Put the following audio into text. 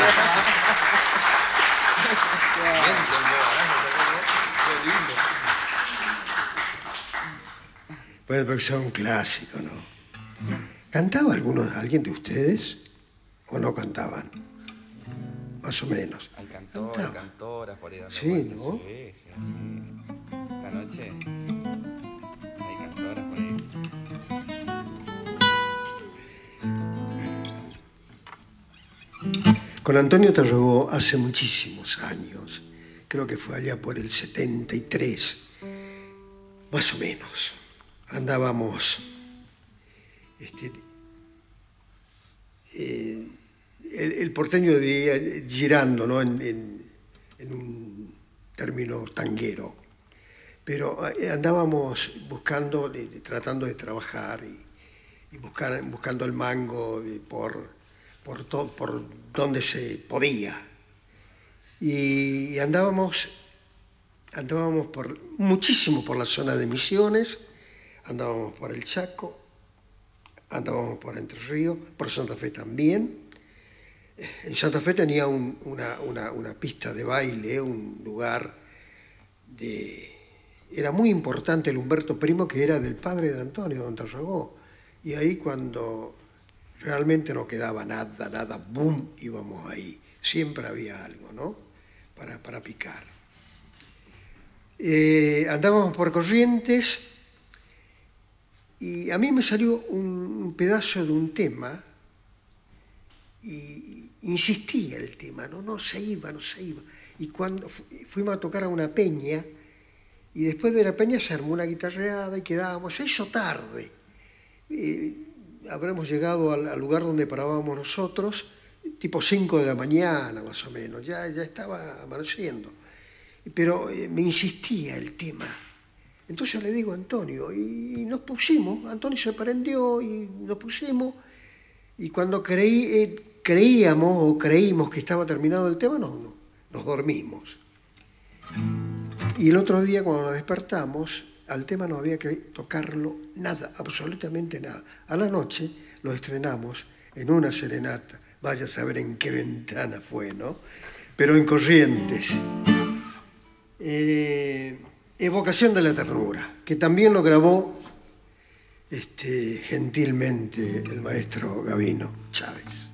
Pues porque son clásicos, ¿no? ¿Cantaba alguien de ustedes o no cantaban? Más o menos. Hay cantores, cantoras por ahí dando sí, vueltas. ¿no? Sí, sí, sí. Esta noche hay cantoras por ahí. Con Antonio Tarragó hace muchísimos años, creo que fue allá por el 73, más o menos. Andábamos el porteño diría girando, ¿no? en un término tanguero, pero andábamos buscando, tratando de trabajar y buscando el mango por donde se podía. Y andábamos muchísimo por la zona de Misiones, andábamos por el Chaco, andábamos por Entre Ríos, por Santa Fe también. En Santa Fe tenía una pista de baile, un lugar Era muy importante el Humberto Primo, que era del padre de Antonio, don Tarragó. Y ahí cuando realmente no quedaba nada, ¡boom!, íbamos ahí. Siempre había algo, ¿no?, para picar. Andábamos por Corrientes y a mí me salió un pedazo de un tema y insistía el tema, no se iba. Y cuando fuimos a tocar a una peña, y después de la peña se armó una guitarreada y quedábamos, se hizo tarde. Habremos llegado al lugar donde parábamos nosotros, tipo 5 de la mañana más o menos, ya estaba amaneciendo. Pero me insistía el tema. Entonces le digo a Antonio, y nos pusimos, Antonio se prendió y nos pusimos, y cuando creímos que estaba terminado el tema, nos dormimos. Y el otro día cuando nos despertamos, al tema no había que tocarlo nada, absolutamente nada. A la noche lo estrenamos en una serenata, vaya a saber en qué ventana fue, ¿no? Pero en Corrientes. Evocación de la ternura, que también lo grabó gentilmente el maestro Gabino Chávez.